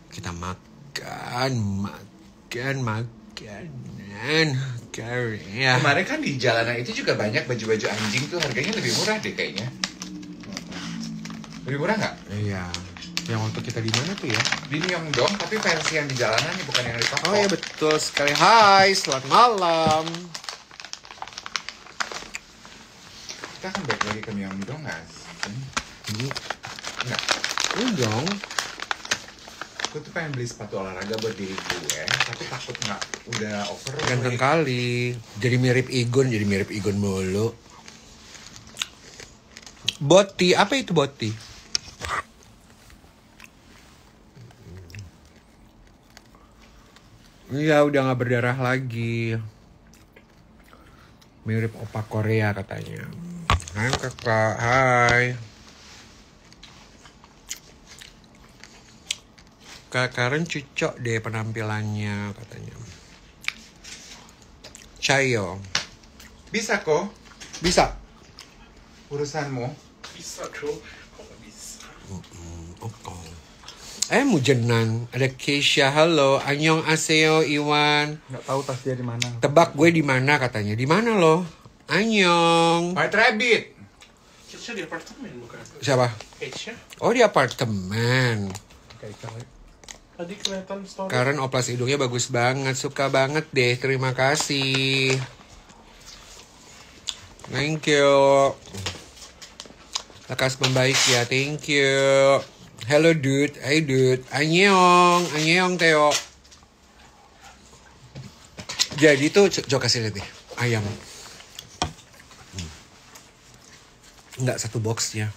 Kita makan makanan Korea. Kemarin kan di jalanan itu juga banyak baju-baju anjing tuh, harganya lebih murah deh kayaknya. Lebih murah nggak? Iya. Yang waktu kita di mana tuh ya? Di Myeongdong, tapi versi yang di jalanan nih, bukan yang di toko. Oh iya betul sekali. Hai, selamat malam. Kita akan balik lagi ke Myeongdong nggak? Nggak. Myeongdong. Gue tuh pengen beli sepatu olahraga buat diri gue, tapi takut nggak udah over. Ganteng kali. Jadi mirip Igun mulu. Boti, apa itu boti? Iya, udah nggak berdarah lagi. Mirip opa Korea katanya. Hai kakak, hai. Kak Karen cocok deh penampilannya katanya. Chayo. Bisa kok, Bisa? urusanmu. Bisa dong, kok nggak bisa? Oh. Mujenan. Ada Keisha, halo. Annyeonghaseyo, Iwan. Nggak tahu tas dia di mana. Tebak gue di mana katanya. Di mana lo? Annyeong. White Rabbit. Keisha di apartemen bukan? Siapa? Keisha? Oh, di apartemen. Kayak cewek. Tadi kelihatan story. Karen oplas hidungnya bagus banget. Suka banget deh. Terima kasih. Thank you. Lekas membaik ya. Thank you. Hello dude. Hey dude. Annyeong. Annyeong Theo. Jadi tuh coba kasih lihat nih. Ayam. Enggak satu boxnya.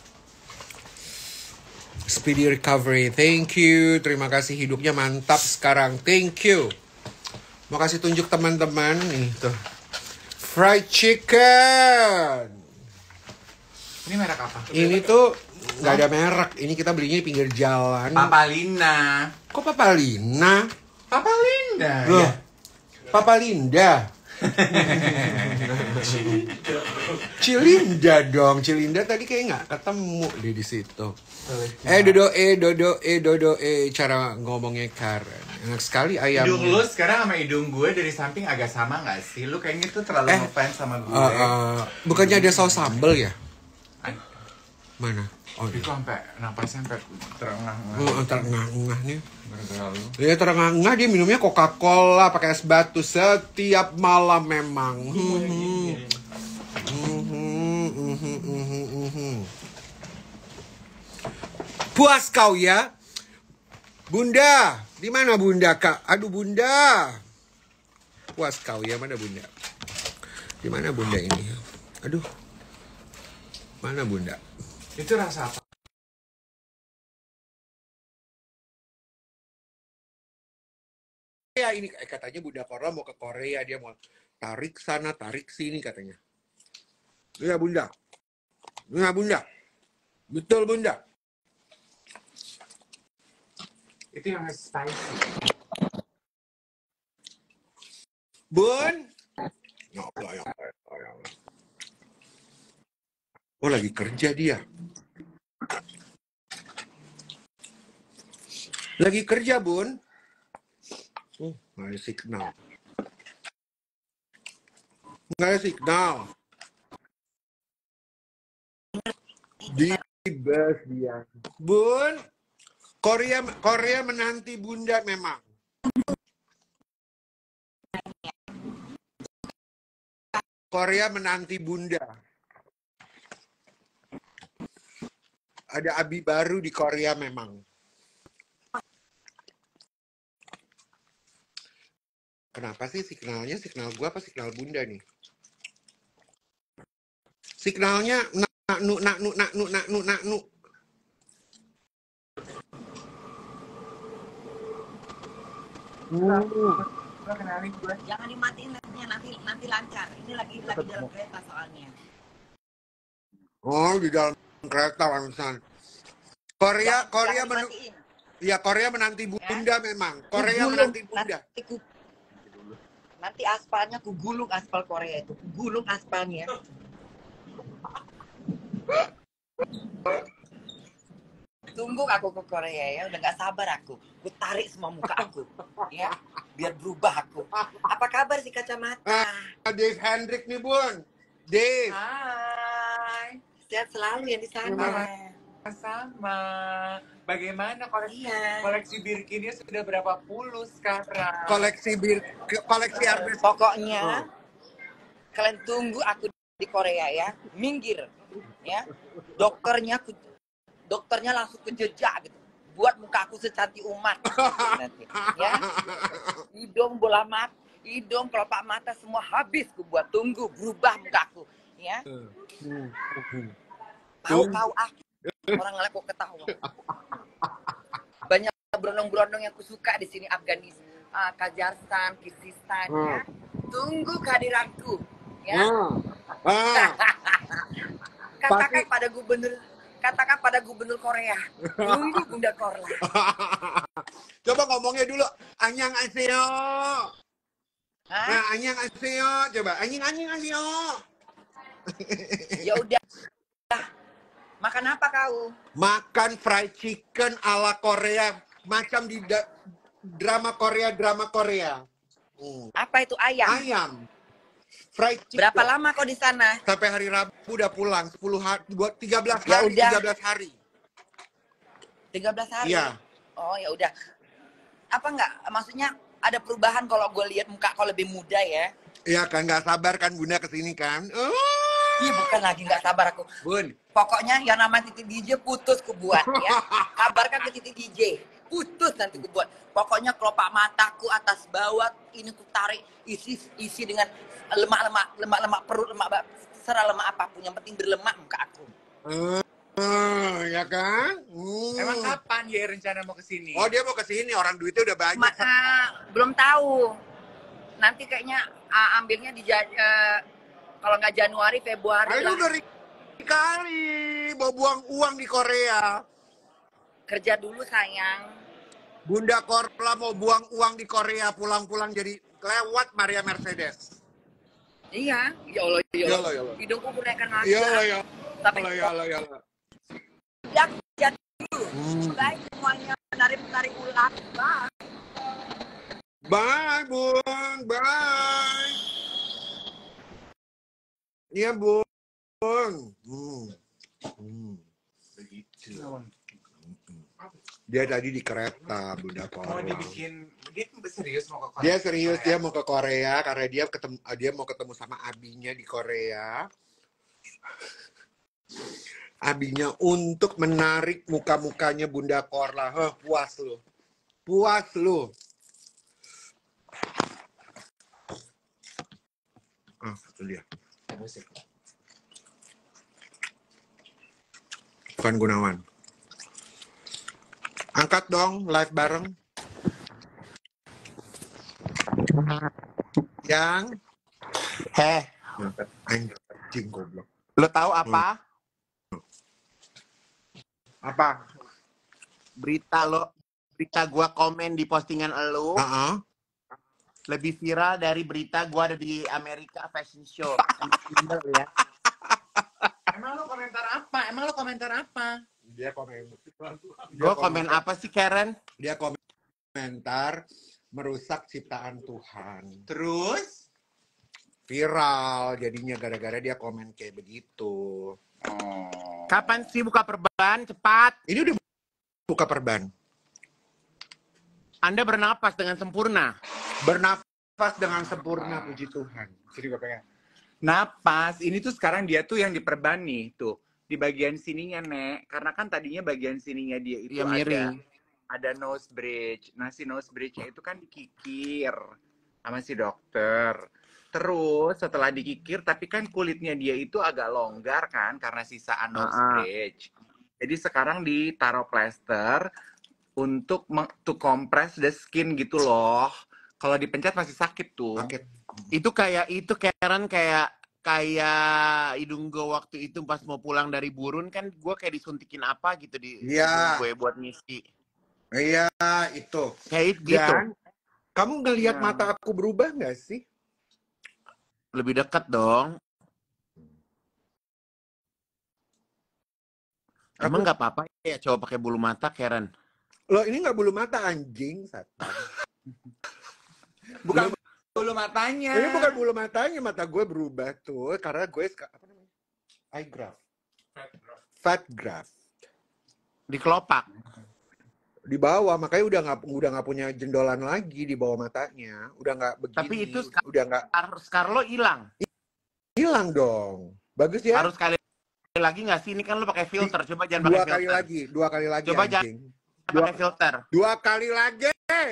Speedy recovery. Thank you. Terima kasih, hidupnya mantap sekarang. Thank you. Mau kasih tunjuk teman-teman nih tuh. Fried chicken. Ini merek apa? Ini tuh nggak ada merek. Ini kita belinya di pinggir jalan. Papalina. Kok Papalina? Papalinda. Loh, Ya. Papalinda. Cilinda dong. Cilinda tadi kayak nggak ketemu deh di situ. Dodo cara ngomongnya Karen. Enak sekali ayam. Hidung lu sekarang sama hidung gue dari samping agak sama gak sih? Lu kayaknya tuh terlalu ngefans sama gue. Bukannya ada saus sambal ya? Mana? Oh, Itu sampai napasnya sampai terengah-engah. terengah-engah nih. Gara-gara lu. Ya terengah-engah, dia minumnya Coca-Cola pakai es batu setiap malam memang. Puas kau ya? Bunda, di mana Bunda, Kak? Aduh Bunda. Puas kau ya, mana Bunda? Di mana Bunda ini? Aduh. Mana Bunda? Itu rasa apa? Ya ini katanya Bunda Korla mau ke Korea, dia mau tarik sana tarik sini katanya. Iya Bunda. Iya Bunda. Betul Bunda. Itu yang spicy. Bun. Oh lagi kerja dia. Lagi kerja Bun. Nggak ada signal. Nggak ada signal. Di bus dia. Bun. Korea menanti Bunda memang. Korea menanti Bunda. Ada abi baru di Korea memang. Kenapa sih signalnya? Signal gua apa signal Bunda nih? Signalnya nak nu. Lo kenalin gue. Jangan dimatiin netnya, nanti lancar. Ini lagi dalam kereta soalnya. Oh, di dalam kereta barusan. Korea Korea menanti Bunda memang. Korea menanti Bunda. Nanti aspalnya kugulung, aspal Korea itu. Kugulung aspalnya. tunggu aku ke Korea ya, udah nggak sabar aku. Gue tarik semua muka aku, ya, biar berubah aku. Apa kabar si kacamata? Dave Hendrik nih Bun. Dave. Hai, sehat selalu ya di sana. Sama. Bagaimana Iya. koleksi Birkinnya sudah berapa puluh sekarang? Koleksi Hermes. Pokoknya kalian tunggu aku di Korea ya, minggir, ya. Dokternya langsung ke jejak gitu. Buat muka aku secantik umat nanti, ya. Hidung, kelopak mata semua habis ku buat tunggu berubah mukaku, ya. Tahu orang ngeliat kok ketawa. Banyak berondong-berondong yang aku suka di sini, Afghanistan, Kazakhstan, Kirgisistan, ya. Tunggu kehadiranku, ya. Katakan pada gubernur Korea. Tunggu Bunda Korla. Coba ngomongnya dulu. Anyang aseo. Hah? Nah, anyang aseo. Coba anying aseo. Ya udah. Makan apa kau? Makan fried chicken ala Korea, macam di drama Korea. Apa itu ayam? Ayam. Fried chicken. Berapa lama kau di sana? Sampai hari Rabu udah pulang 10 hari, buat 13 Ya hari, udah. 13 hari. 13 hari. Iya. Oh, ya udah. Apa enggak? Maksudnya ada perubahan kalau gue lihat muka kau lebih muda ya? Iya kan, nggak sabar kan Bunda kesini kan? Iya, bukan lagi nggak sabar aku. Bun. Pokoknya yang namanya titik DJ putus ku buat ya. Kabarkan ke titik DJ. Putus nanti ku buat. Pokoknya kelopak mataku atas bawah ini ku tarik isi dengan lemak perut, serah lemak apapun yang penting berlemak muka aku. Ya kan? Emang kapan ya rencana mau kesini? Oh, dia mau kesini, orang duitnya udah banyak. Belum tahu. Nanti kayaknya ambilnya di kalau nggak Januari, Februari Ayo lah. udah kali mau buang uang di Korea. Kerja dulu sayang. Bunda Korla mau buang uang di Korea, pulang-pulang jadi lewat Maria Mercedes. Iya, ya Allah. Ya Allah. Hidungku kurangkan lagi. Ya Tapi Allah. ya kerja dulu. Baik semuanya, menarik ulang. Bye. Bye, Bun. Bye. Iya, Bun. Begitu. Dia tadi di kereta, Bunda Korla. Mau dibikin, dia serius mau ke Korea? Dia serius, dia mau ke Korea karena dia mau ketemu sama abinya di Korea. Abinya untuk menarik muka-mukanya Bunda Korla. Puas lu. Puas lu. Itu dia. Musik. Van Gunawan. Angkat dong, live bareng. Yang anjing goblok. Lo tahu apa? Apa? Berita gua komen di postingan lo lebih viral dari berita gua ada di Amerika Fashion Show. Ya. Emang lo komentar apa? Dia komen. Gua komen apa sih, Karen? Dia komentar merusak ciptaan Tuhan. Terus? Viral jadinya gara-gara dia komen kayak begitu. Kapan sih buka perban? Cepat. Ini udah buka perban. Anda bernapas dengan sempurna. Bernafas dengan sempurna, puji Tuhan. Jadi gue pengen. Napas, ini tuh sekarang dia tuh yang diperban nih, tuh. Di bagian sininya, Nek. Karena kan tadinya bagian sininya dia itu Iya, miring. ada nose bridge. Nah, si nose bridge-nya itu kan dikikir sama si dokter. Terus setelah dikikir, tapi kan kulitnya dia itu agak longgar kan karena sisaan nose bridge. Jadi sekarang ditaruh plester untuk to compress the skin gitu loh. Kalau dipencet masih sakit tuh. Sakit. Itu Karen kayak hidung gue waktu itu pas mau pulang dari Burun kan gue kayak disuntikin apa gitu di hidung gue buat ngisi. Iya, itu. Kayak gitu. Dan kamu ngelihat mata aku berubah nggak sih? Lebih dekat dong. Emang nggak apa-apa ya cowok pakai bulu mata, Karen? Loh, ini nggak bulu mata anjing, setan. Bukan bulu matanya. Ini bukan bulu matanya, mata gue berubah tuh karena gue apa namanya? Eye graft. Fat graft. Di kelopak. Di bawah, makanya udah nggak punya jendolan lagi di bawah matanya. Udah nggak begini. Tapi itu udah nggak scar lo hilang. hilang dong. Bagus ya. Harus sekali lagi nggak sih? Ini kan lo pakai filter. Coba jangan pakai filter. Dua kali lagi. Coba anjing. jangan pakai filter. 2 kali lagi.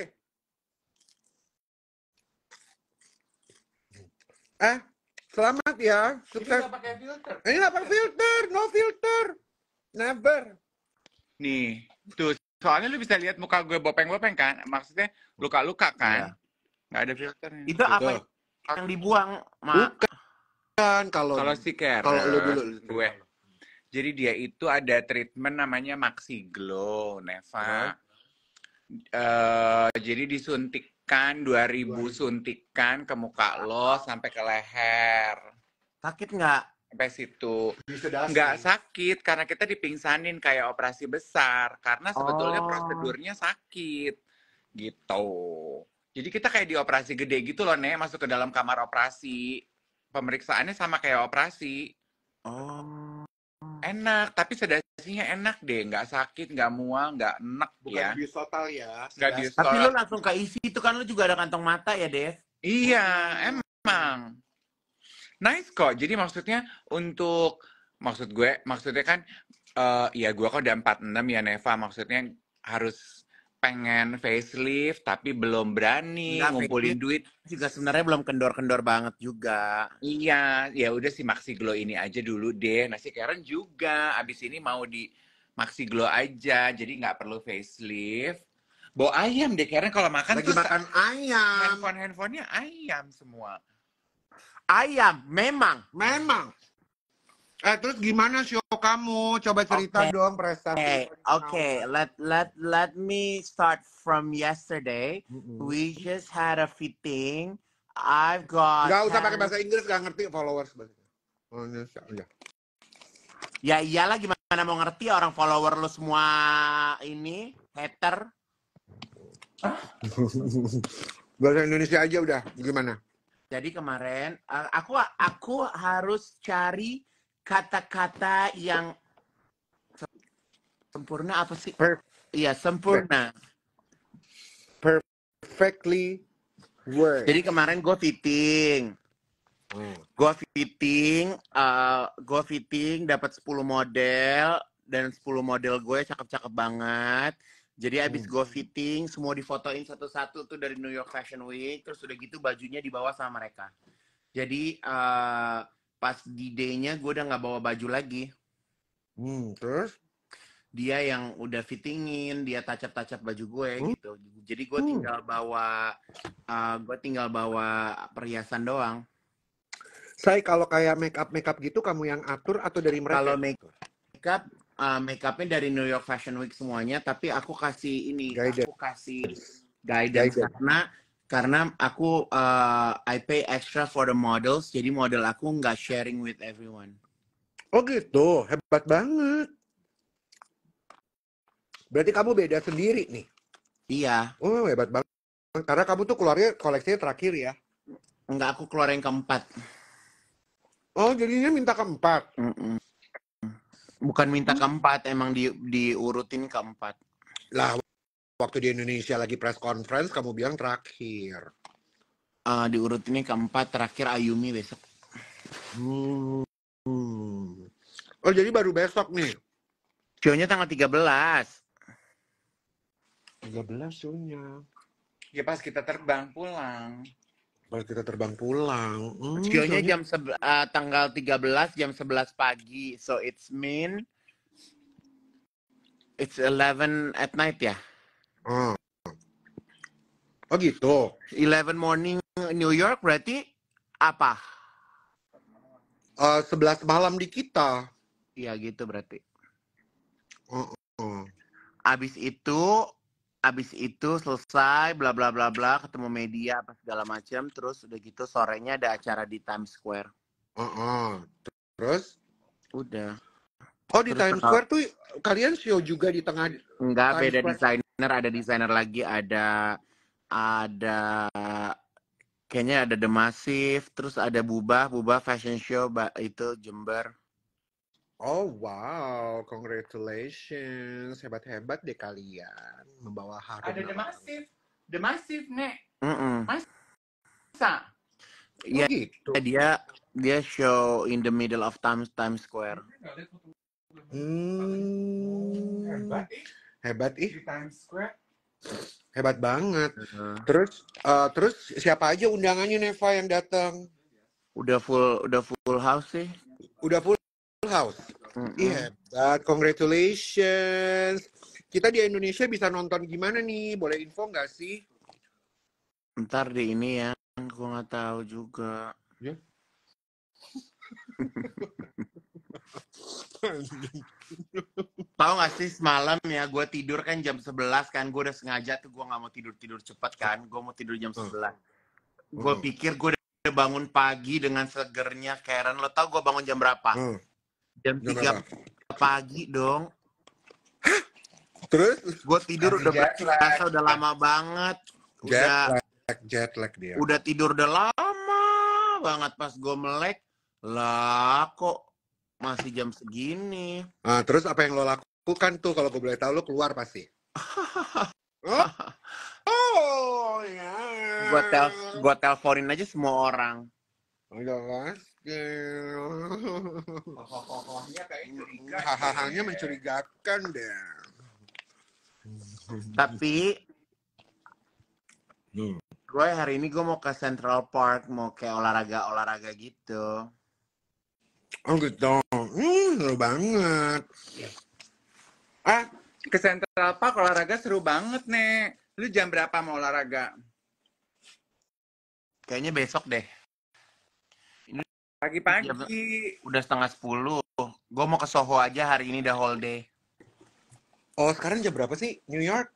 Selamat ya. Sukses. Ini nggak pakai filter. Ini nggak pakai filter, no filter. Never. Nih, tuh. Soalnya lu bisa lihat muka gue bopeng-bopeng kan? Maksudnya luka-luka kan? Nggak ada filternya. Itu apa yang dibuang, Mak? Bukan kalau si Karen, kalau lu dulu gue. Jadi dia itu ada treatment namanya Maxi Glow, Neva. Jadi disuntikkan 2000 suntikan ke muka lo sampai ke leher. Sakit nggak? Sampai situ. Nggak sakit karena kita dipingsanin kayak operasi besar. Karena sebetulnya prosedurnya sakit. Gitu. Jadi kita kayak di operasi gede gitu loh, Nek. Masuk ke dalam kamar operasi. Pemeriksaannya sama kayak operasi. Enak, tapi sedasinya enak deh. Nggak sakit, nggak mual, nggak enek ya. Bukan bius total ya. Nggak bius Tapi total. lo langsung keisi itu kan lo juga ada kantong mata ya, Dev? Iya, emang. Nice kok. Jadi maksudnya maksudnya kan ya gue kan udah 46 ya Neva. Maksudnya harus pengen facelift tapi belum berani ngumpulin duit. Juga sebenarnya belum kendor-kendor banget juga. Iya, ya udah si Maxi Glow ini aja dulu deh. Nah si Karen juga abis ini mau di Maxi Glow aja. Jadi nggak perlu facelift. Bawa ayam deh Karen kalau makan Lagi tuh makan ayam. handphonenya ayam semua. Ayam, memang. Terus gimana show kamu? Coba cerita dong prestasi. Okay. Let me start from yesterday. We just had a fitting. I've got. Gak usah pakai bahasa Inggris, gak ngerti followers bahasa Indonesia. Ya iyalah, gimana mau ngerti orang follower lu semua ini hater. Bahasa Indonesia aja udah. Gimana? Jadi kemarin aku harus cari kata-kata yang sempurna apa sih? Iya, sempurna. Perfectly word. Jadi kemarin gue fitting. Gue fitting dapat 10 model dan 10 model gue cakep-cakep banget. Jadi abis gue fitting, semua difotoin satu-satu tuh dari New York Fashion Week. Terus udah gitu bajunya dibawa sama mereka. Jadi pas di day-nya gue udah nggak bawa baju lagi. Terus? Dia yang udah fittingin, dia touch-up baju gue gitu. Jadi gue tinggal bawa perhiasan doang. Say, kalau kayak make up gitu kamu yang atur atau dari mereka? Kalau make upnya dari New York Fashion Week semuanya, tapi aku kasih guidance karena aku I pay extra for the models, jadi model aku nggak sharing with everyone. Oh gitu, hebat banget. Berarti kamu beda sendiri nih? Iya. Oh hebat banget. Karena kamu tuh keluarnya koleksinya terakhir ya? Enggak, aku keluar yang keempat. Oh jadinya minta keempat? Bukan minta keempat, emang diurutin keempat. Lah, waktu di Indonesia lagi press conference, kamu bilang terakhir. Diurutinnya keempat, terakhir Ayumi besok. Oh, jadi baru besok nih? Show-nya tanggal 13. 13 show-nya. Ya pas kita terbang pulang. Pas kita terbang pulang. Show-nya tanggal 13 jam 11 pagi. So it's it's 11 at night ya? Oh gitu. 11 morning New York berarti apa? 11 malam di kita. Iya gitu berarti. Abis itu selesai bla bla bla bla, ketemu media apa segala macam, terus udah gitu sorenya ada acara di Times Square. Terus? Udah. Oh, di Terus Times Square tuh kalian show juga di tengah enggak, Times beda Square. desainer, ada desainer lagi, ada kayaknya ada The Massive, terus ada Bubah fashion show itu Jember. Oh wow, congratulations, hebat-hebat deh kalian membawa harum Ada The nama. Massive. The Massive, Nek. Mm-mm. Masa? Oh Iya, gitu. dia show in the middle of Times Square. Hebat, Hebat di Times Square. hebat banget. Heeh. Terus siapa aja undangannya Neva yang datang? Udah full house sih. Udah full house. Iya, hebat. Congratulations. Kita di Indonesia bisa nonton gimana nih? Boleh info nggak sih? Ntar di ini ya, gue nggak tahu juga. Ya. Tahu nggak sih semalam ya, gue tidur kan jam 11 kan, gue udah sengaja tuh gue nggak mau tidur cepat kan, gue mau tidur jam 11. Gue pikir gue udah bangun pagi dengan segernya Karen. Lo tau gue bangun jam berapa? Jam 3 pagi dong. Terus? Gue tidur udah berasa udah lama banget. Jet lag dia. Udah tidur udah lama banget, pas gue melek. Lah kok masih jam segini. Terus apa yang lo lakukan tuh kalau gue boleh tahu? Lo keluar pasti. Oh ya. Gue teleponin aja semua orang. Jelas. Kokohnya kayaknya curiga. Hal-halnya mencurigakan deh. Tapi gue hari ini gue mau ke Central Park, mau kayak olahraga gitu. Oh gitu. Seru banget. Ke Central Park olahraga seru banget, Nek. Lu jam berapa mau olahraga? Kayaknya besok deh. Pagi-pagi. Udah 9:30. Gue mau ke Soho aja hari ini, the whole day. Oh, sekarang jam berapa sih New York?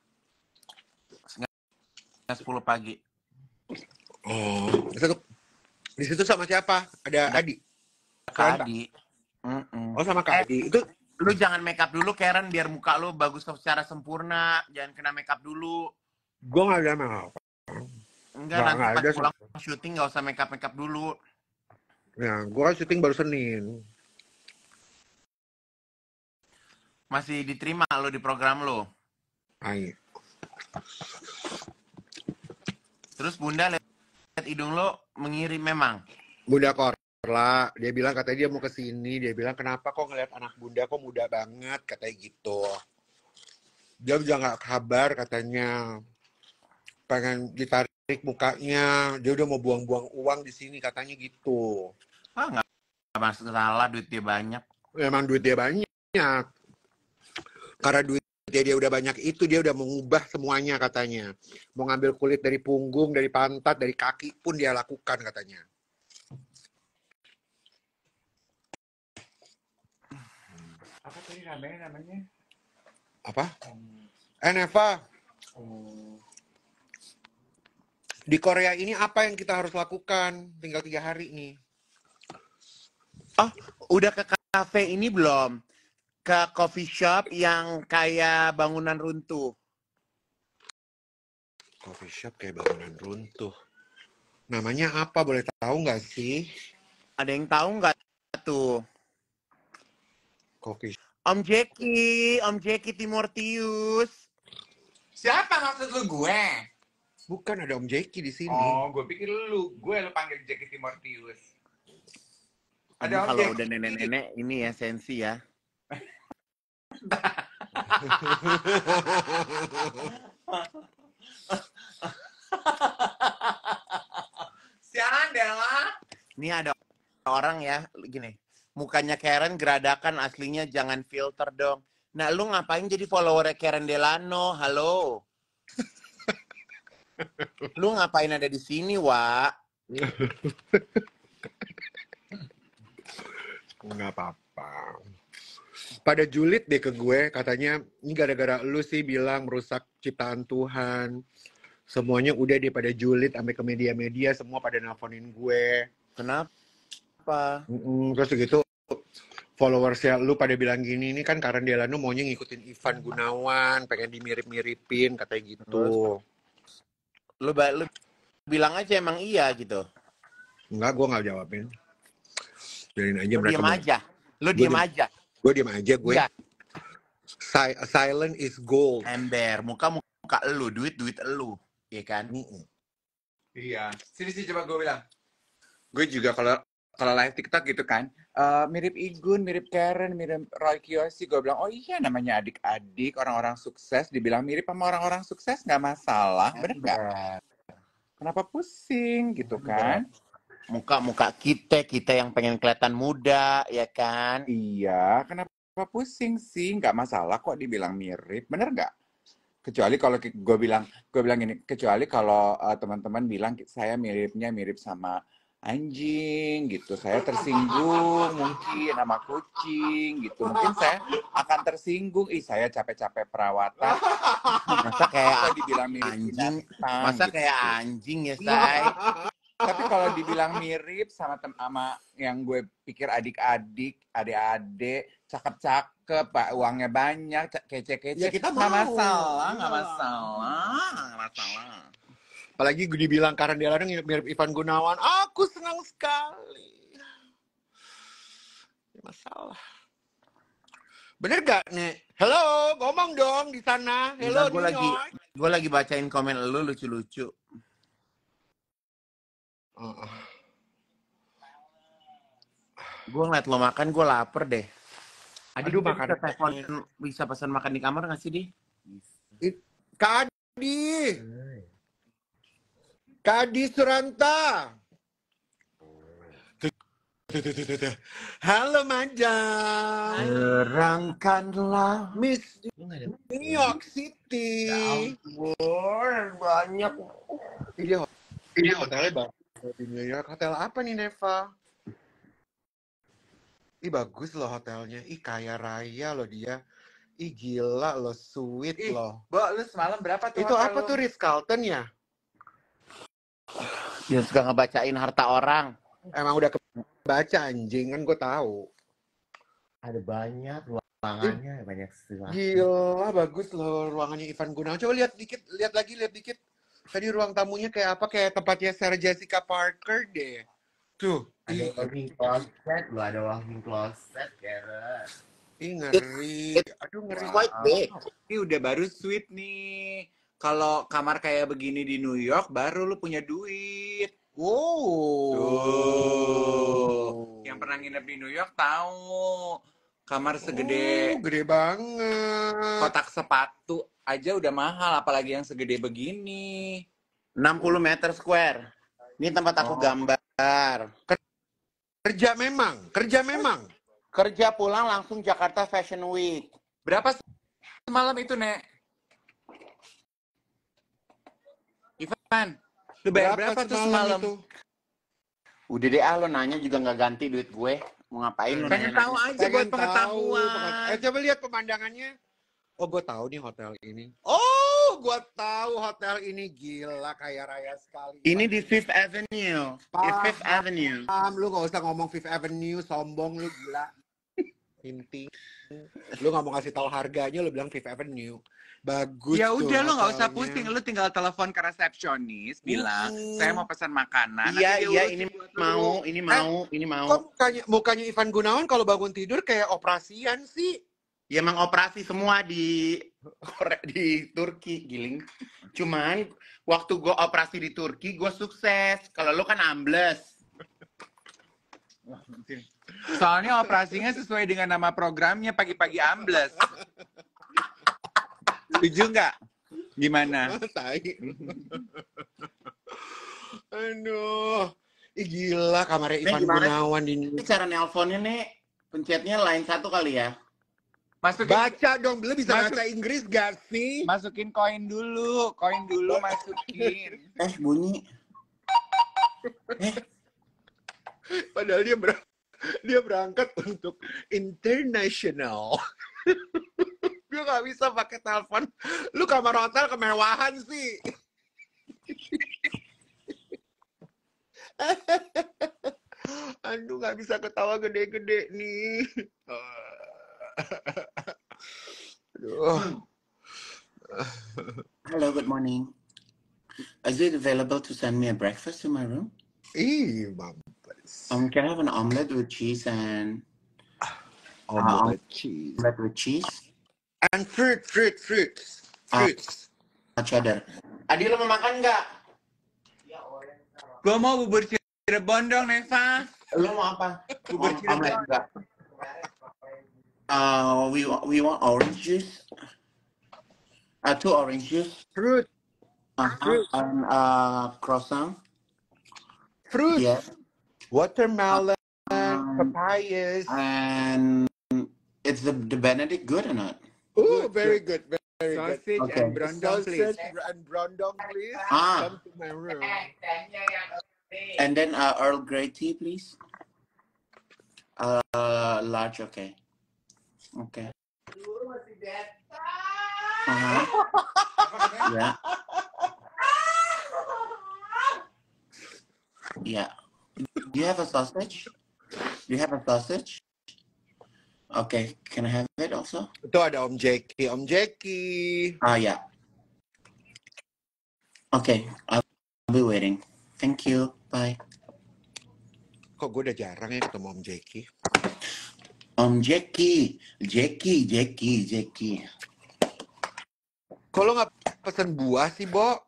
10 pagi. Oh, di situ sama siapa? Ada Adi. Kak Adi. Oh, sama Kak Adi. Itu lu jangan make up dulu, Karen, biar muka lu bagus secara sempurna. Jangan kena make up dulu. gue nggak ada mau. Enggak, nanti pas pulang syuting nggak usah make up dulu. Ya, gue kan syuting baru Senin. Masih diterima lo di program lo. Ayo. Terus Bunda lihat hidung lo mengirim memang. Bunda Korla, dia bilang katanya dia mau ke sini. Dia bilang kenapa kok ngeliat anak Bunda kok muda banget, katanya gitu. Dia udah nggak kabar katanya. Pengen ditarik mukanya, dia udah mau buang-buang uang di sini katanya gitu. Nggak masalah, duit dia banyak. Emang duit dia banyak. Karena duit dia udah banyak itu, dia udah mengubah semuanya katanya. Mau ngambil kulit dari punggung, dari pantat, dari kaki pun dia lakukan katanya. Apa tadi namanya? Apa? Neva. Di Korea ini apa yang kita harus lakukan? Tinggal 3 hari nih. Oh, udah ke kafe ini belum? Ke coffee shop yang kayak bangunan runtuh. Coffee shop kayak bangunan runtuh. Namanya apa? Boleh tahu nggak sih? Ada yang tahu nggak tuh? Coffee shop. Om Jeki Timortius. Siapa maksud lu gue? Bukan, ada Om Jeki di sini. Oh, gue pikir gue panggil Jeki Timortius. Ada kalau udah nenek-nenek ini ya sensi ya. Sialan Dela. Ini ada orang ya gini. Mukanya Karen geradakan, aslinya jangan filter dong. Nah, lu ngapain jadi follower Karen Delano? Halo. Lu ngapain ada di sini, Wak? Nggak apa-apa. Pada julid deh ke gue, katanya ini gara-gara lu sih bilang merusak ciptaan Tuhan. Semuanya udah deh pada julid sampai ke media-media, semua pada nelfonin gue. Kenapa? Terus gitu followersnya lu pada bilang gini, ini kan Karen Delano maunya ngikutin Ivan Gunawan, pengen dimirip-miripin, katanya gitu. Lu bilang aja emang iya gitu. Enggak, gue nggak jawabin. Biarin aja Lu mereka. diem aja. Lu Gue diem aja. Gue diem aja, gue. Iya. Silent is gold. Ember, muka lu, duit elu, iya kan? Iya. Sini coba gue bilang. Gue juga kalau live TikTok gitu kan, mirip Igun, mirip Karen, mirip Roy Kiyoshi. Gue bilang, oh iya namanya adik-adik, orang-orang sukses. Dibilang mirip sama orang-orang sukses nggak masalah, bener nggak? Kenapa pusing gitu kan? Muka kita yang pengen kelihatan muda, ya kan? Iya, kenapa pusing sih? Nggak masalah kok dibilang mirip, bener nggak? Kecuali kalau gue bilang ini, kecuali kalau teman-teman bilang saya mirip sama anjing gitu, saya tersinggung mungkin sama kucing gitu, mungkin saya akan tersinggung. Saya capek-capek perawatan, Masa kayak dibilang mirip anjing, binatang, masa gitu. kayak anjing ya, Say? Tapi kalau dibilang mirip sama yang gue pikir adik-adik, adik-adik, cakep-cakep, Pak, uangnya banyak, kece-kece, Ya, kita nggak mau. masalah. Apalagi gue dibilang Karen Delano mirip Ivan Gunawan. Aku senang sekali. Ya, masalah. Bener gak, Nek? Halo, ngomong dong di sana. Hello, Gue lagi bacain komen lu lucu-lucu. Gue ngeliat lo makan, gue lapar deh. Aduh, makan. Bisa pesan makan di kamar nggak sih, Di? Kak Adi Suranta. Tuh. Halo, Majang. Terangkanlah. Miss New York City. Banyak. Ini hotelnya bagus di New York. Hotel apa nih, Neva? Ih, bagus loh hotelnya. Ih, kaya raya loh dia. Ih, gila loh, sweet loh. Bo, lu semalam berapa tuh? Itu apa tuh, Ritz-Carlton ya? Dia suka ngebacain harta orang. Emang udah kebaca anjing, kan gue tahu. Ada banyak ruangannya, banyak sesuatu. Gila, bagus loh ruangannya Ivan Gunawan. Coba lihat dikit. Tadi ruang tamunya kayak apa? Kayak tempatnya Sarah Jessica Parker deh. Tuh. Ada walking closet, lu ada walking closet, Karen. Ih, ngeri. Aduh, ngeri. Quite big. Ini udah baru sweet nih. Kalau kamar kayak begini di New York, baru lu punya duit. Wow. Tuh. Yang pernah nginep di New York tahu. Kamar segede Gede banget. kotak sepatu aja udah mahal, apalagi yang segede begini. 60 meter square. Ini tempat aku gambar. Kerja memang. Kerja pulang langsung Jakarta Fashion Week. Berapa semalam itu, Nek? Ivan, lu bayar berapa tuh semalam? itu? Udah deh, lo nanya juga nggak ganti duit gue. Mau ngapain lu Pengen nanya? tahu aja buat pengetahuan. Coba lihat pemandangannya. Oh, gue tahu nih hotel ini. Oh, gue tahu hotel ini, gila, kaya raya sekali. Ini di Fifth Avenue. Di Fifth Avenue. Lu gak usah ngomong Fifth Avenue, sombong lu, gila. Inti. Lu gak mau kasih tahu harganya, lu bilang Fifth Avenue. Bagus. Ya tuh udah, lu nggak usah hotelnya. pusing, lu tinggal telepon ke resepsionis, bilang saya mau pesan makanan. Iya, Nanti dia iya, urusin ini buat lu. mau, ini mau. Kok mukanya Ivan Gunawan kalau bangun tidur kayak operasian sih? Ya emang operasi semua di Turki, giling. Cuman waktu gue operasi di Turki, gue sukses. Kalau lu kan ambles. Soalnya operasinya sesuai dengan nama programnya, pagi-pagi ambles. Setuju nggak? Gimana? Tai. Aduh. Ih, gila kamarnya Nih, Ivan gimana Gunawan di Ini cara nelponnya nih, pencetnya lain satu kali ya. Baca dong, lu bisa Masuk- bahasa Inggris gak sih? Masukin koin dulu masukin. Bunyi. Padahal dia berangkat untuk international. Dia gak bisa pakai telepon. Lu kamar hotel kemewahan sih. Aduh, nggak bisa ketawa gede-gede nih. Aduh. Hello, good morning. Is it available to send me a breakfast to my room? Ih, mampus. Can I have an omelet with cheese and Omelet cheese. omelet with cheese? And fruits. Cheddar. Adi, lo mau makan nggak? Gue mau bubur Cirebon dong, Neva. Lo mau apa? Bubur Omelet Cirebon. enggak? We want orange juice. 2 orange juice. Fruit. And croissant. Fruits. Yeah. Watermelon, papayas. And it's the Benedict good or not? Oh, very good. Very good. Sausage Okay. and brondong, please. Sausage and brondong, please. Ah. Come to my room. And then Earl Grey tea, please. Large, okay. Okay. Yeah. Yeah. Do you have a sausage? Okay. Can I have it also? Itu ada Om Jeki. Om Jeki. Yeah. Okay. I'll be waiting. Thank you. Bye. Kok gue udah jarang ya ketemu Om Jeki. Om Jeki. Kok lo nggak pesen buah sih, Bo?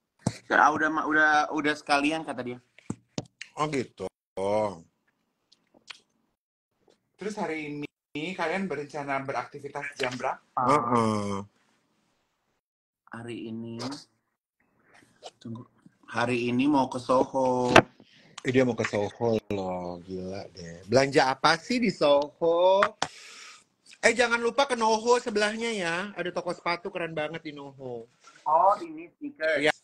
Udah sekalian kata dia. Oh gitu. Terus hari ini kalian berencana beraktivitas jam berapa? Hari ini mau ke Soho. Dia mau ke Soho loh, gila deh. Belanja apa sih di Soho? Jangan lupa ke Noho sebelahnya ya. Ada toko sepatu keren banget di Noho. Oh, ini sneakers. Iya.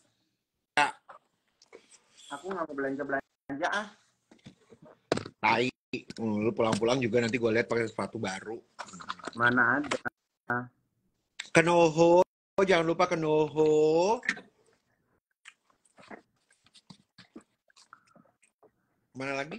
Aku nggak mau belanja ah. Tai. Lu pulang-pulang juga nanti gue lihat pakai sepatu baru. Mana ada. Ke Noho. Jangan lupa ke Noho. Mana lagi?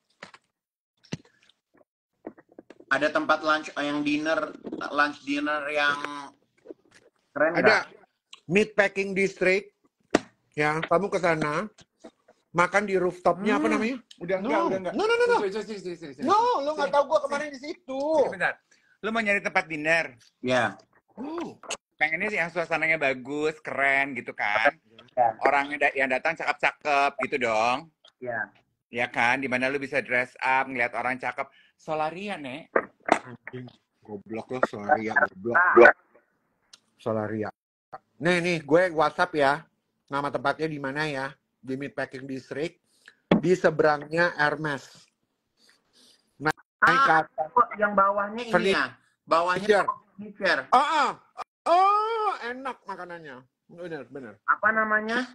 Ada tempat lunch yang lunch dinner yang keren nggak? Ada Meatpacking District. Ya, kamu ke sana. Makan di rooftopnya apa namanya? Udah enggak. No. Sini. No, lu nggak tahu gue kemarin di situ. Bentar. Lu mau nyari tempat dinner? Ya. Pengennya sih yang suasananya bagus, keren gitu kan. Ya. Orang yang datang cakep-cakep gitu dong. Ya. Ya kan, dimana lu bisa dress up, ngeliat orang cakep. Solaria, Nek. Goblok lo, Solaria. Solaria. Nih, gue WhatsApp ya. Nama tempatnya di mana ya? Di Meatpacking District. Di seberangnya Hermes. Naik ke atas. Yang bawahnya ini ya. Bawahnya furniture. Oh, enak makanannya. Bener. Apa namanya?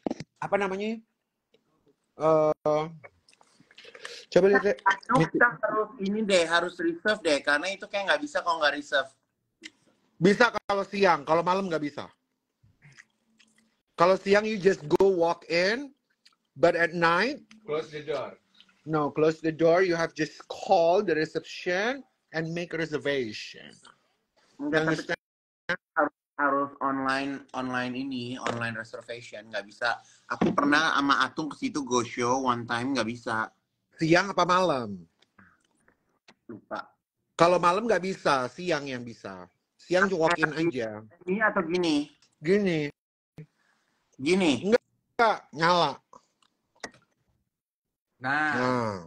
Coba lihat deh. Kita harus reserve deh, karena itu kayak nggak bisa kalau nggak reserve. Bisa kalau siang, kalau malam nggak bisa. Kalau siang you just go walk in, but at night Close the door. no, close the door. You have just call the reception and make a reservation. Enggak, tapi harus online reservation, nggak bisa. Aku pernah sama Atung ke situ go show one time, nggak bisa. Siang apa malam? Lupa. Kalau malam nggak bisa, siang yang bisa. Siang walk in aja. Ini atau gini? Gini. Enggak, nyala. Nah.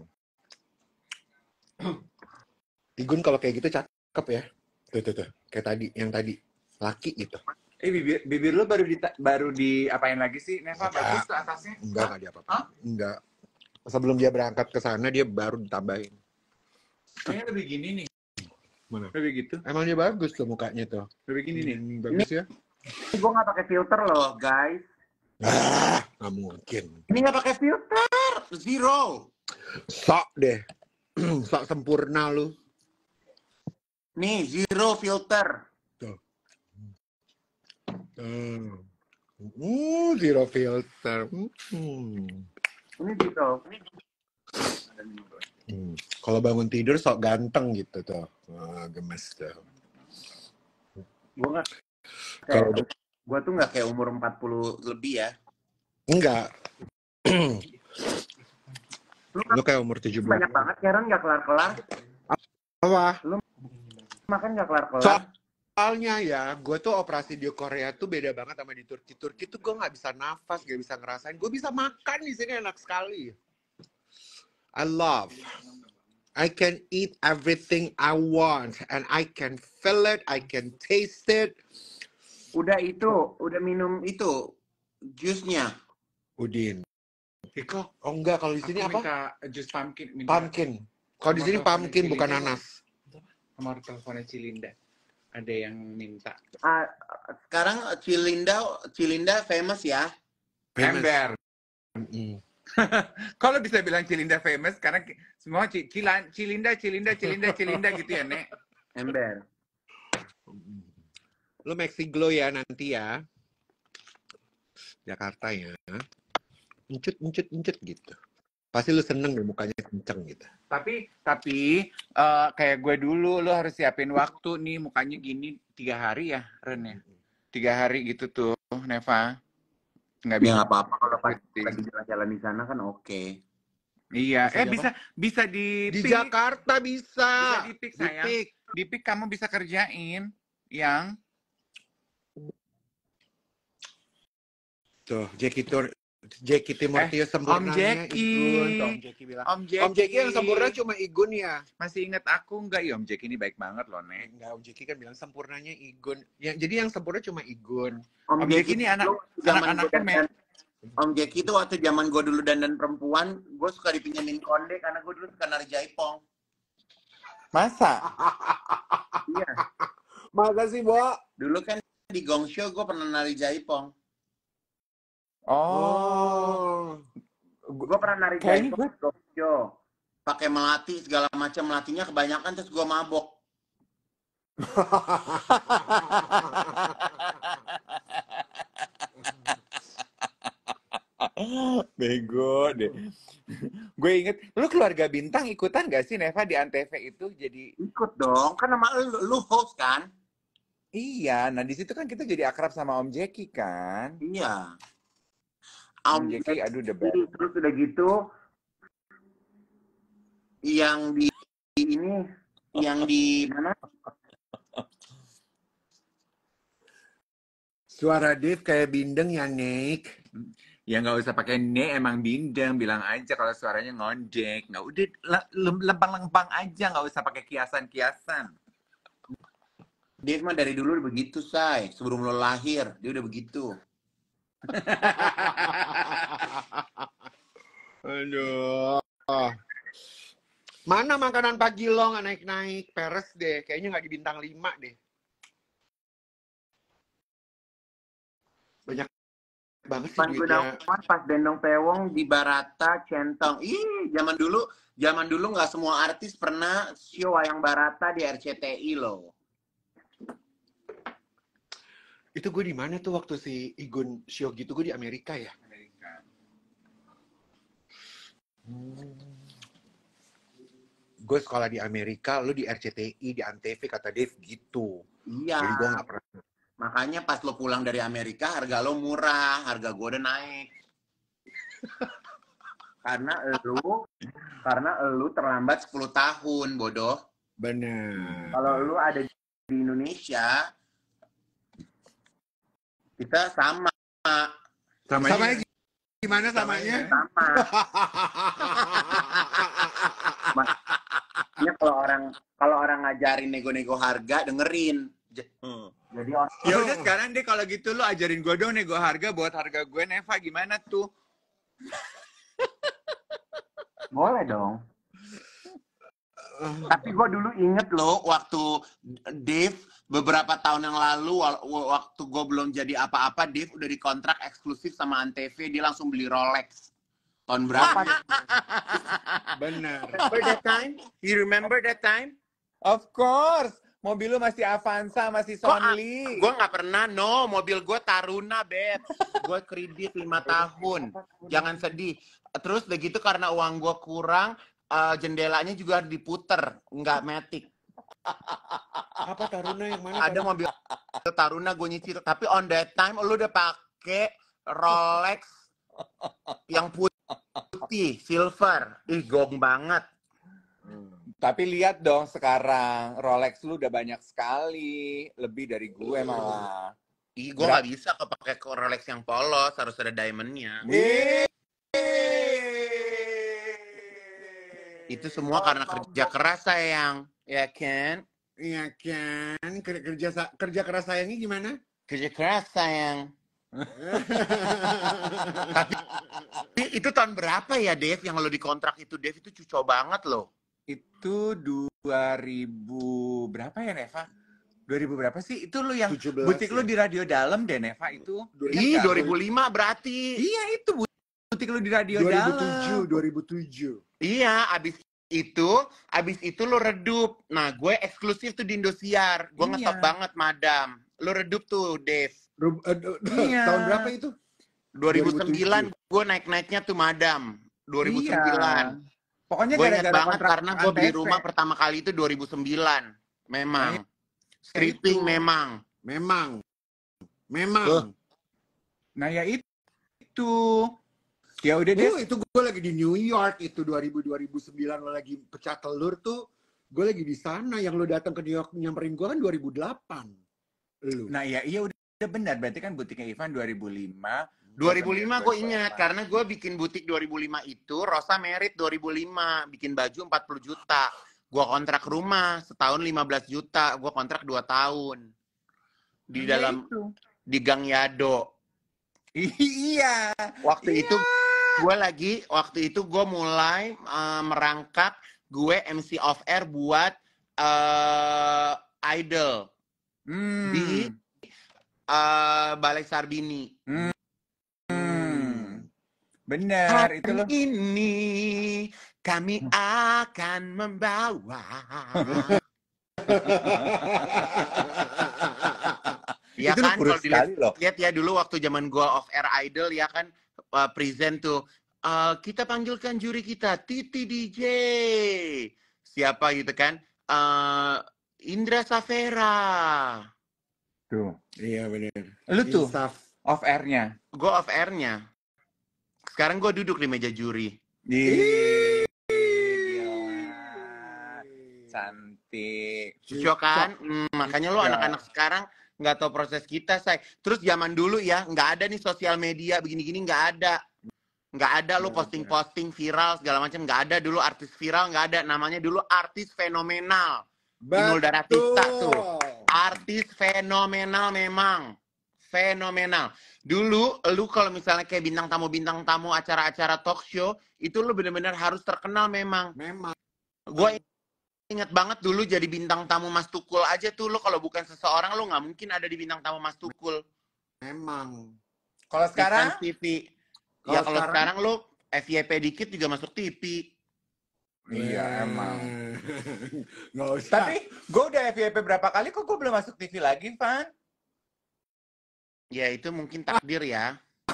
Igun kalau kayak gitu cakep ya. Tuh. Kayak tadi, yang tadi. Laki gitu. Bibir lu baru di apain lagi sih? Neva, bagus tuh atasnya. Enggak diapa-apain. Enggak. Sebelum dia berangkat ke sana, dia baru ditambahin. Kayaknya lebih gini nih. Mana? Lebih gitu. Emang dia bagus tuh mukanya tuh. Lebih gini nih. Bagus ya. Gue nggak pakai filter loh, guys. Nggak mungkin. Ini nggak pakai filter, zero. Sok deh. Sok sempurna lu. Nih, zero filter. Tuh. Zero filter. Ini zero. Kalau bangun tidur sok ganteng gitu tuh. Gemes tuh. Gue nggak Kalau kayak gue tuh nggak kayak umur 40 lebih ya. enggak, Lu lu kayak umur 17. banyak banget Karen nggak kelar-kelar. Apa? Makan nggak kelar-kelar. Soalnya ya, gue tuh operasi di Korea tuh beda banget sama di Turki. Turki tuh gue nggak bisa nafas, nggak bisa ngerasain. Gue bisa makan di sini enak sekali. I love. I can eat everything I want, and I can feel it, I can taste it. Udah minum itu jusnya. Udin. Iko, oh enggak, kalau di sini Aku apa? minta jus pumpkin. Pumpkin. Kalau di sini pumpkin bukan nanas. Nomor teleponnya Cilinda. Ada yang minta. Sekarang Cilinda famous ya. Famous. Ember. Mm-mm. Kalau bisa bilang Cilinda famous, karena semua Cilinda gitu ya, Nek. Ember. Lu Maxi Glow ya nanti ya. Jakarta ya. Encut gitu. Pasti lu seneng deh mukanya kenceng gitu. Tapi kayak gue dulu, lo harus siapin waktu nih, mukanya gini 3 hari ya, Ren ya. 3 hari gitu tuh, Neva. Nggak Ya bisa. nggak apa-apa kalau lagi jalan-jalan di sana kan oke. Iya, Bisa bisa di Di pick. Jakarta bisa. Bisa di pick, sayang. Di pick kamu bisa kerjain yang Tuh, Jackie Timothy sempurnanya Jackie. Igun. Tuh, Om Jackie bilang. Om Jackie. Om Jackie yang sempurna cuma Igun ya. Masih inget aku nggak? Ya, Om Jackie ini baik banget loh, Nek. Enggak, Om Jackie kan bilang sempurnanya Igun. Jadi yang sempurna cuma Igun. Om Jackie ini anak-anaknya men. Om Jackie itu waktu zaman gue dulu dandan perempuan, gue suka dipinjemin konde karena gue dulu suka nari jaipong. Masa? Iya. Masa sih, Bo? Dulu kan di Gong Show gue pernah nari jaipong. Oh. Gue pernah nari Kayaknya jaipong di Gong Show. Pakai melati segala macam, melatinya kebanyakan terus gue mabok. Bego deh. Gue inget, lu keluarga bintang ikutan gak sih Neva di Antv itu jadi? Ikut dong, kan nama lu host kan? Iya, nah di situ kan kita jadi akrab sama Om Jackie kan? Iya. Om Jackie, aduh the best. Terus udah gitu, yang di mana? Suara Dave kayak bindeng ya, Nick. Ya nggak usah pakai ne, emang bindeng, bilang aja kalau suaranya ngondek. Nggak udah lempang-lempang aja, nggak usah pakai kiasan-kiasan. Dave mah dari dulu udah begitu, Say. Sebelum lo lahir, dia udah begitu. Aduh. Mana makanan pagi lo nggak naik-naik? Peres deh. Kayaknya nggak di bintang 5 deh. Banyak banget sih duitnya. Pas Dendong Pewong di Barata Centong. Ih, zaman dulu nggak semua artis pernah show wayang Barata di RCTI loh. Itu gue di mana tuh waktu si Igun show gitu? Gue di Amerika ya. Gue sekolah di Amerika, lu di RCTI, di Antv, kata Dave gitu. Iya. Jadi gue nggak pernah. Makanya pas lo pulang dari Amerika, harga lo murah, harga gue udah naik. karena lu terlambat 10 tahun, bodoh. Bener. Kalau lu ada di Indonesia, kita sama. Samanya gimana samanya? Sama. Makanya kalau orang ngajarin nego-nego harga, dengerin. Jadi Ya udah sekarang deh kalau gitu lu ajarin gue dong nego harga buat harga gue, Neva, gimana tuh? boleh dong. Tapi gue dulu inget loh waktu Dave beberapa tahun yang lalu waktu gue belum jadi apa-apa, Dave udah dikontrak eksklusif sama Antv, dia langsung beli Rolex. Tahun berapa? Bener. Remember that time? You remember that time? Of course. Mobil lu masih Avanza, masih Kok Sonly. gue nggak pernah, no. Mobil gue Taruna, Beb. Gue kredit 5 tahun. Jangan sedih. Terus begitu karena uang gue kurang, jendelanya juga harus diputer. Nggak matic. Apa Taruna yang mana? Ada mobil Taruna gue nyicil. Tapi on that time lu udah pakai Rolex yang putih, silver. Ih, gong banget. Tapi lihat dong sekarang, Rolex lu udah banyak sekali. Lebih dari gue malah. Ih, gue nggak bisa kalau pakai Rolex yang polos. Harus ada diamondnya. Itu semua karena kerja keras, sayang. Ya kan? Iya kan, kerja keras sayangnya gimana? Kerja keras, sayang. Tapi itu tahun berapa ya, Dev? Yang lo dikontrak itu, Dev, itu cucok banget loh. Itu 2000 berapa ya, Neva? 2000 berapa sih? Itu lo yang 17 butik ya? lo di radio dalam deh, Neva, itu. Ih, Ingat nggak? 2005 berarti. Iya, itu butik lo di radio dalam. 2007. Iya, abis itu lo redup. Nah, gue eksklusif tuh di Indosiar. Gue Iya. ngetop banget, madam. Lo redup tuh, Dev. Iya. Tahun berapa itu? 2009 gue naik-naiknya tuh, madam. 2009. Iya. Pokoknya Gue ingat gara-gara banget kontrak karena gue beli Antv. rumah pertama kali itu 2009. Memang. Stripping itu. memang. Nah, ya itu. Ya udah deh. Itu gue lagi di New York itu 2009 lo lagi pecah telur tuh. Gue lagi di sana, yang lo datang ke New York nyamperin gue kan 2008. Lu. Nah, ya iya udah benar. Berarti kan butiknya Ivan 2005. 2005 gue ingat karena gue bikin butik 2005 itu Rosa merit 2005 bikin baju 40 juta. Gue kontrak rumah setahun 15 juta. Gue kontrak 2 tahun di dalam di Gang Yado. Iya. Waktu itu gue mulai merangkap gue MC off air buat Idol di Balai Sarbini. Benar, itu loh. Ini kami akan membawa. Ya Itu kan, kurus kalau sekali loh. lihat ya dulu waktu zaman gua off air Idol ya kan, present tuh. Kita panggilkan juri kita, Titi DJ. Siapa gitu kan? Indra Safera. Tuh. Iya benar. Lu tuh Instaf. off air-nya. Gua off airnya. Sekarang gua duduk di meja juri. Gila. Cantik. Cocok kan? Makanya lo Ya. anak-anak sekarang nggak tahu proses kita, say. Terus zaman dulu ya, nggak ada nih sosial media begini-gini, nggak ada. Nggak ada lo posting-posting viral segala macam, nggak ada dulu artis viral, nggak ada. Namanya dulu artis fenomenal. Inul Daratista tuh. Artis fenomenal memang. Fenomenal. Dulu lu kalau misalnya kayak bintang tamu acara-acara talk show, itu lu benar-benar harus terkenal memang. Memang. Gue inget banget dulu jadi bintang tamu Mas Tukul aja tuh, lu kalau bukan seseorang lu nggak mungkin ada di bintang tamu Mas Tukul. Memang. Kalau sekarang? Trans TV. Ya kalau sekarang lu FYP dikit juga masuk TV. Iya, emang. Nggak usah. Tapi gue udah FYP berapa kali kok gue belum masuk TV lagi, Van? Ya itu mungkin takdir ya.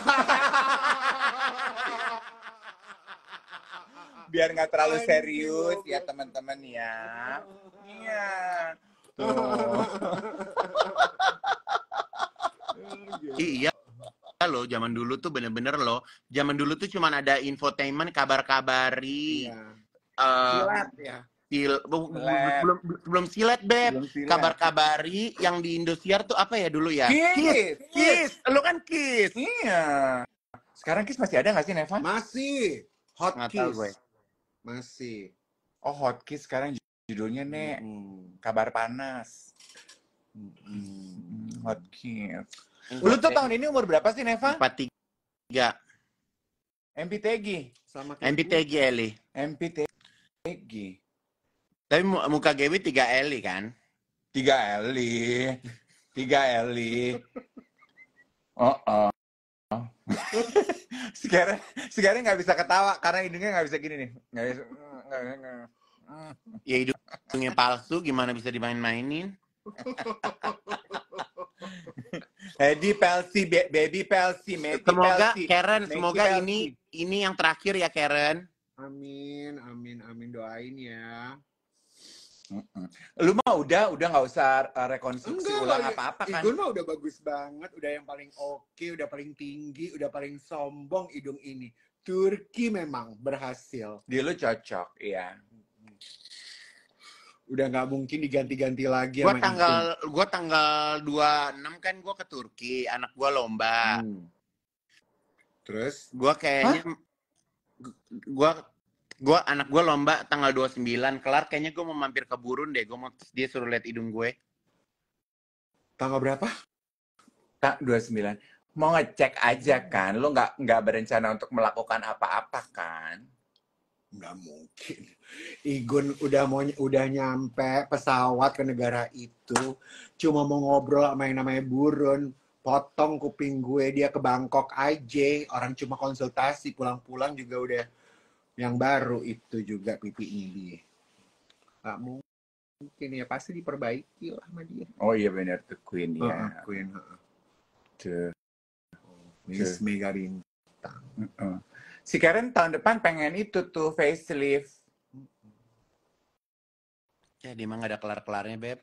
Biar nggak terlalu serius ya teman-teman ya. Iya. Tuh. Iya loh, zaman dulu tuh bener-bener loh. Zaman dulu tuh cuman ada infotainment, kabar-kabari. Iya. Silat ya. Belum silet, Beb. Belum silet. Kabar-kabari yang di Indosiar tuh apa ya dulu ya? Kiss. Lu kan Kiss. Iya. Sekarang Kiss masih ada nggak sih, Neva? Masih. Hot Nggak tahu Kiss. gue. Masih. Oh, Hot Kiss sekarang judulnya nih Kabar Panas. Hot Kiss. Lu tuh tahun ini umur berapa sih, Neva? 43. MPTG. Sama kayak MPTG Eli. MPTG. Tapi muka Gewi 3 Eli kan? 3 Eli. 3 Eli. Oh. sekarang nggak bisa ketawa karena hidungnya nggak bisa gini nih. Nggak bisa. Ya hidungnya palsu, gimana bisa dimain-mainin? Eddie Pelsi, Baby Pelsi, Meti Semoga Pelsi, Karen, Meki semoga Pelsi. ini yang terakhir ya Karen. Amin, amin, amin, doain ya. Lu mah udah nggak usah rekonstruksi Enggak ulang lah, apa-apa kan? Igun mah udah bagus banget, udah yang paling oke, udah paling tinggi, udah paling sombong hidung ini. Turki memang berhasil. Dia lu cocok, iya. Udah nggak mungkin diganti-ganti lagi Gua sama Igun. gua tanggal 26 kan gua ke Turki, anak gua lomba. Terus? Gua kayaknya gua anak gua lomba tanggal 29 kelar, kayaknya gua mau mampir ke Burun deh. Gua mau dia suruh lihat hidung gue. Tanggal berapa? 29. Mau ngecek aja kan? Lu nggak berencana untuk melakukan apa-apa kan? Nggak mungkin. Igun udah nyampe pesawat ke negara itu, cuma mau ngobrol sama yang namanya Burun. Potong kuping gue, dia ke Bangkok aja. Orang cuma konsultasi, pulang-pulang juga udah yang baru itu juga pipinya dia. Nggak mungkin ya, pasti diperbaiki lah sama dia. Oh iya benar tuh Queen ya. Queen. Tuh. Miss Mega Bintang. Si Karen tahun depan pengen itu tuh facelift. Ya dia mah nggak ada kelar-kelarnya, Beb.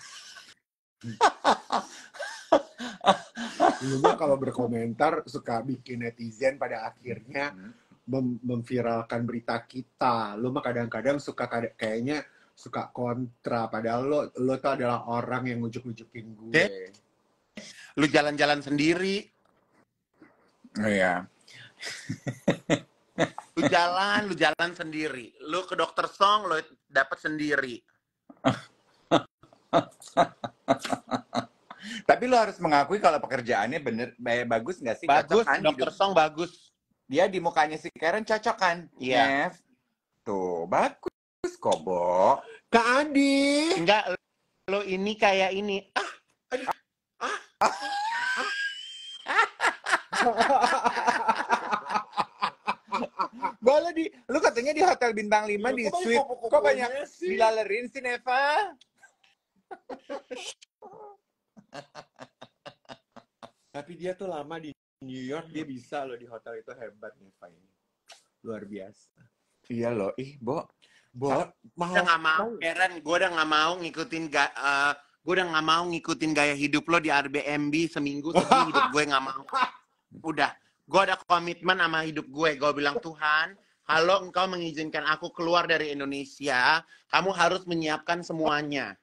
Lu mah kalau berkomentar suka bikin netizen pada akhirnya memviralkan berita kita. Lu mah kadang-kadang suka kayaknya suka kontra, padahal lo tuh adalah orang yang ngujuk-ngujukin gue. Lu jalan-jalan sendiri. Oh iya. Lu jalan sendiri. Lu ke dokter Song, lu dapat sendiri. Tapi lo harus mengakui kalau pekerjaannya bener bagus nggak sih? Bagus, Cocok kan dokter hidup? Song bagus. Dia di mukanya si Karen cocok kan? Iya. Nev? Tuh, bagus kok, Bo. Kak Adi. Enggak, lo ini kayak ini. Boleh lu katanya di Hotel Bintang 5 di suite. Kok banyak dilalerin sih, Neva? Tapi dia tuh lama di New York, dia bisa loh di hotel itu, hebat nih, Pak ini. Luar biasa. Iya loh, Bo. Gue udah nggak mau, Karen. Gue udah nggak mau ngikutin gaya hidup lo di Airbnb seminggu hidup gue nggak mau. Udah, gue ada komitmen sama hidup gue. Gue bilang, Tuhan, kalau engkau mengizinkan aku keluar dari Indonesia, kamu harus menyiapkan semuanya.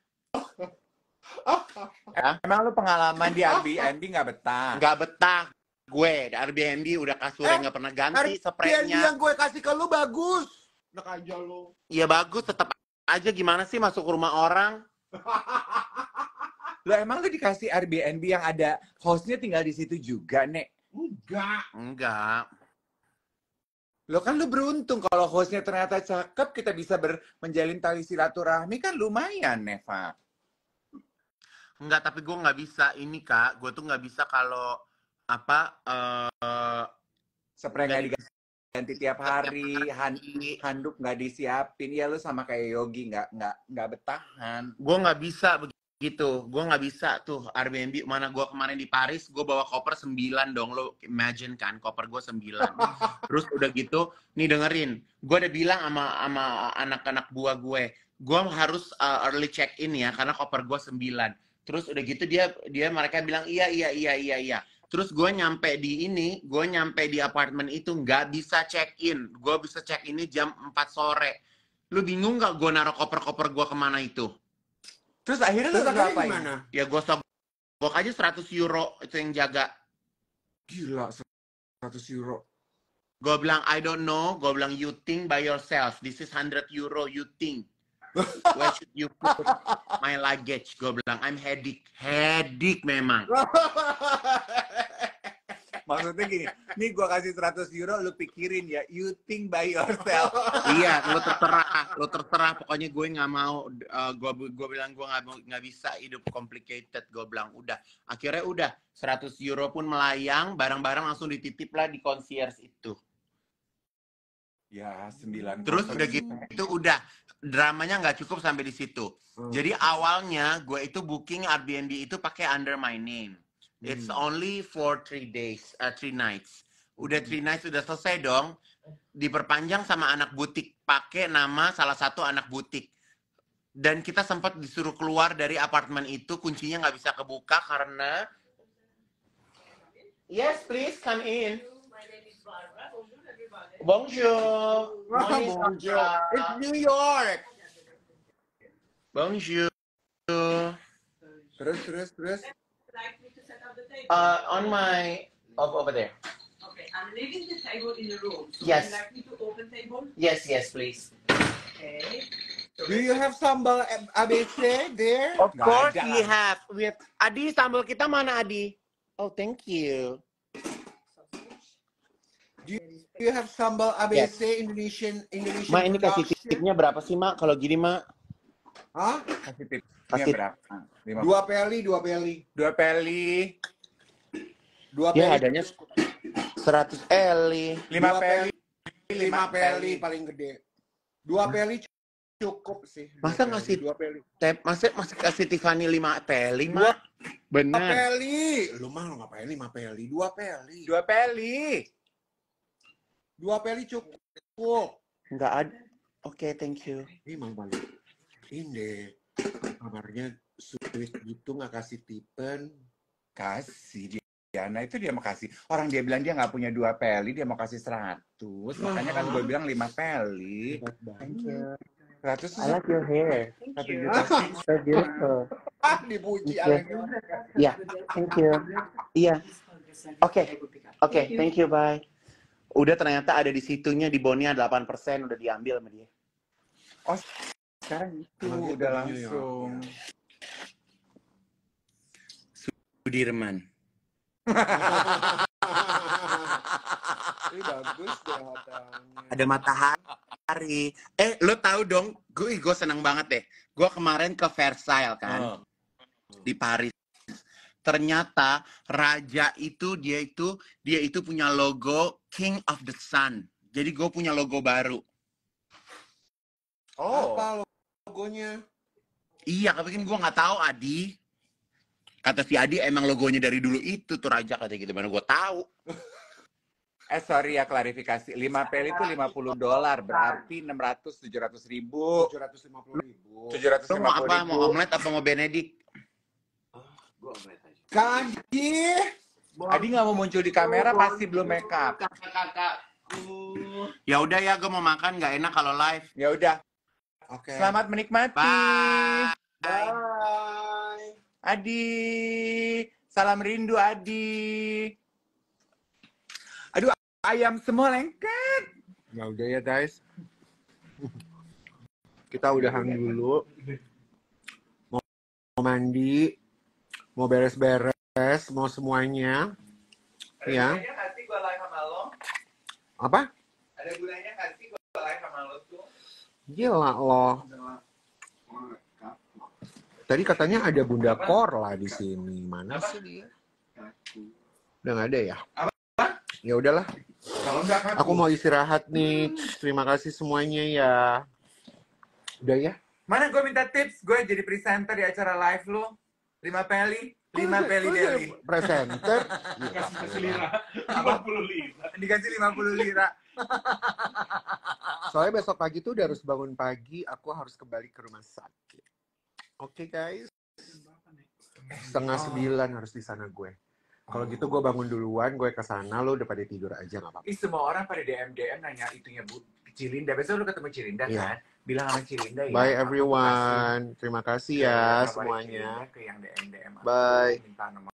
Ya? Emang lu pengalaman di Airbnb nggak betah? Nggak betah. Gue di Airbnb udah kasurnya nggak pernah ganti, spraynya. Yang gue kasih ke lu bagus. Enak aja lu. Iya bagus, tetap aja gimana sih masuk ke rumah orang? Lo emang lu dikasih Airbnb yang ada hostnya tinggal di situ juga, Nek? Enggak. Lo kan lu beruntung kalau hostnya ternyata cakep, kita bisa menjalin tali silaturahmi kan lumayan, Neva. Enggak, tapi gue nggak bisa ini Kak. Gue tuh nggak bisa kalau spray nggak diganti tiap hari, handuk nggak disiapin. Ya lu sama kayak Yogi, nggak betahan. Gue nggak bisa begitu. Gue nggak bisa tuh Airbnb. Mana gue kemarin di Paris, gue bawa koper 9 dong. Lo imagine kan, koper gue 9. Terus udah gitu, nih dengerin. Gue udah bilang sama anak-anak buah gue harus early check in ya, karena koper gue 9. Terus udah gitu mereka bilang iya. Terus gue nyampe di apartemen itu nggak bisa check in. Gue bisa check ini jam 4 sore. Lu bingung nggak gue naruh koper-koper gue kemana itu? Terus akhirnya lu ngapain? Gimana? Ya gue sogok aja 100 euro itu yang jaga. Gila, 100 euro. Gue bilang I don't know. Gue bilang you think by yourself. This is 100 euro. You think. Where should you put my luggage? Gue bilang, I'm headache memang. Maksudnya gini, nih gue kasih 100 euro, lu pikirin ya, you think by yourself. Iya, lo terserah. Pokoknya gue nggak mau. Gue bilang gue nggak bisa hidup complicated. Gue bilang udah. Akhirnya udah 100 euro pun melayang, barang-barang langsung dititip lah di concierge itu. Ya, 9. Terus udah gitu, udah dramanya nggak cukup sampai di situ. Jadi awalnya gue itu booking Airbnb itu pakai under my name. It's only for 3 days, 3 nights. Udah 3 nights udah selesai dong. Diperpanjang sama anak butik, pakai nama salah satu anak butik. Dan kita sempat disuruh keluar dari apartemen itu, kuncinya nggak bisa kebuka karena Yes, please come in. Bonjour. Bonjour. It's New York. Bonjour. Terus. On my over there. Okay, I'm leaving the table in the room. So Yes. would you like me to open table? Yes, please. Okay. Do you have sambal ABC there? Of Nggak course ada we lah. have. Adi, sambal kita mana, Adi? Oh, thank you. Do you have sambal ABC Indonesian Ma, ini kasih production? tipnya berapa sih, Ma? Kalau gini, Ma? Hah? Kasih tipsnya Kasih- berapa? 2 peli. 2 peli. 2 Ya, peli. adanya 100 Eli. 5 peli. 5 peli paling gede. 2 peli cukup sih. Masa ngasih 2 peli? Masih kasih Tiffany 5 peli, Ma? 2 Bener. peli. Lu mah lu ngapain 5 peli? 2 peli. 2 peli. 2 peli cukup. Nggak ada. Oke, thank you. Ini Mang Bali. Ini kamarnya sweet gitu nggak kasih tipen. Kasih Diana itu dia mau kasih. Orang dia bilang dia nggak punya 2 peli, dia mau kasih 100. Makanya kan gue bilang 5 peli. Thank you. 100 I like your hair. Satu juta sih. So beautiful. Dipuji Iya. Alex. Iya, thank you. Iya. Oke, thank you, bye. Udah ternyata ada di situnya di Bonia 8% udah diambil sama dia. Sekarang itu Emang gitu udah bunyinya ya? langsung. Sudirman. Ini bagus deh hotelnya. Ada matahari. Lo tahu dong, gue seneng banget deh. Gue kemarin ke Versailles kan, di Paris. Ternyata raja itu dia itu punya logo King of the Sun. Jadi gue punya logo baru. Apa logonya? Iya, tapi kan gue nggak tahu, Adi. Kata si Adi emang logonya dari dulu itu tuh raja katanya gitu. Mana gue tahu. Sorry ya, klarifikasi. 5 peli itu $50, berarti 700 ribu. 750.000. Lo mau apa? Mau omelet apa mau Benedict? Kak Adi. Adi nggak mau muncul di kamera, pasti belum make up. Ya udah ya, gue mau makan, nggak enak kalau live. Ya udah, Oke. selamat menikmati. Bye. Bye. Adi, salam rindu Adi. Aduh, ayam semua lengket. Ya udah ya guys. Kita udahan dulu. Mau mandi, mau beres-beres, mau semuanya. Ya. Ada kasih gue live sama lo. Apa? Ada gunanya kasih gue live sama lo tuh. Gila loh. Tadi katanya ada Bunda Kor lah di sini. Mana sih dia? Udah nggak ada ya? Ya udahlah. Kalau enggak Aku mau istirahat nih. Terima kasih semuanya ya. Udah ya? Mana gue minta tips, gue jadi presenter di acara live lo. 5 peli, 5 peli Kok Deli. presenter. Kasih lira. 50 lira. Dikasih 50 lira. Soalnya besok pagi tuh udah harus bangun pagi. Aku harus kembali ke rumah sakit. Oke guys. 8:30 harus di sana gue. Kalau gitu gue bangun duluan, gue ke sana, lo udah pada tidur aja nggak apa-apa. Ih, semua orang pada DM nanya itunya Bu Cilinda. Besok lu ketemu Cilinda Iya. kan? Bilang sama Cilinda ya. Bye aku everyone. Terima kasih kasih ya kabarin semuanya. Cilinda ke yang DM. Bye. Minta nomor